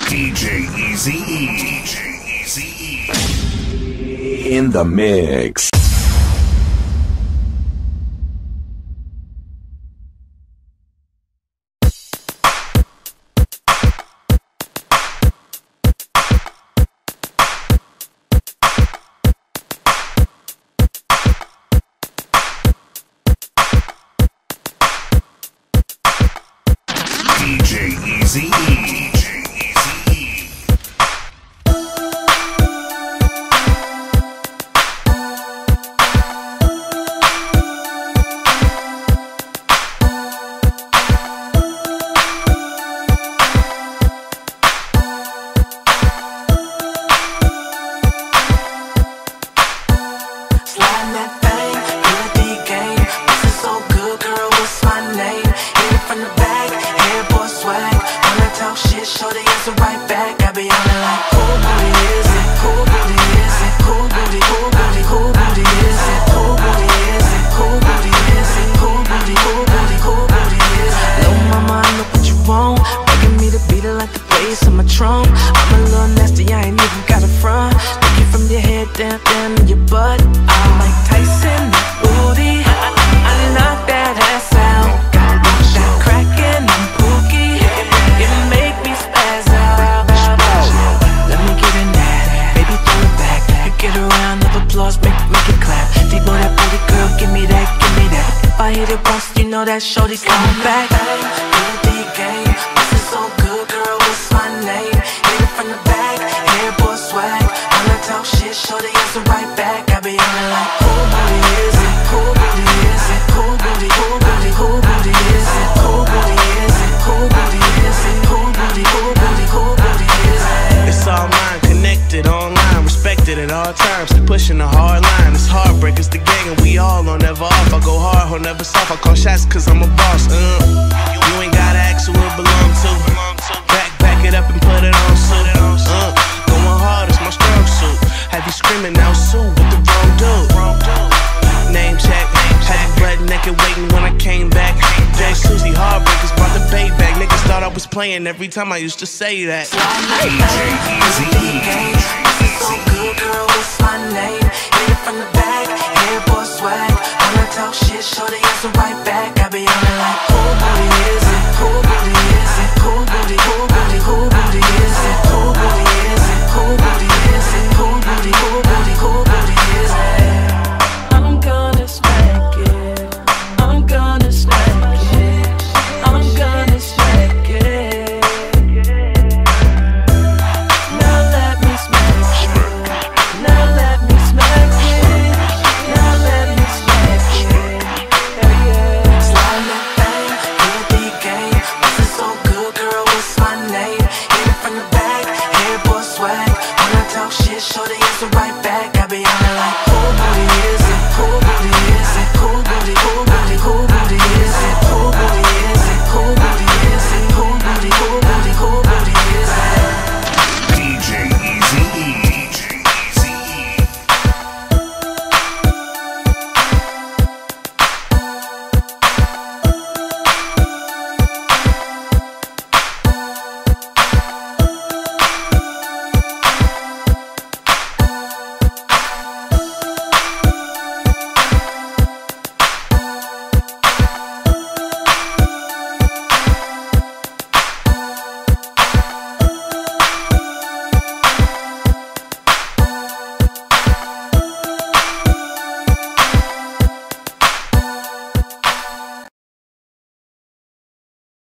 DJ Eazy-E. DJ Eazy-E. In the mix. DJ Eazy-E. That shorty coming back. Game, this so good, girl. What's my name? Hit it from the back, hair boy swag. When I talk shit, shorty answer right back. I be on it like, who booty is it? Who booty is it? Who booty? Who booty? Who booty is it? Who booty is it? Who booty is it? Who booty? Who booty? Who booty is it? It's all mine, connected online, respected at all times. Still pushing the hard line. It's heartbreak, it's the gang, and we all on never off. I go hard, hold never soft. I call shots 'cause I'm a boss. You ain't gotta ask who it belong to. Back it up and put it on suit. Going hard is my strong suit. Have you screaming out, Sue, with the wrong dude? Name check, had you blood naked waiting when I came back. Jay Susie, heartbreakers brought the bay back. Niggas thought I was playing every time I used to say that. DJ Eazy-E. So good, girl, what's my name? Hit it from the back, hair boy swag. When I talk shit, shorty answer right back.